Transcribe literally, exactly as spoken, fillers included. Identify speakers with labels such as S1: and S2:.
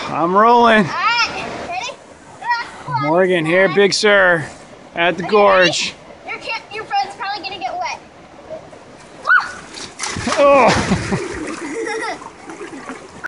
S1: I'm rolling.
S2: Alright, ready?
S1: Morgan here, Big Sir, at the gorge.
S2: Your, your friend's probably gonna get wet.
S1: Oh!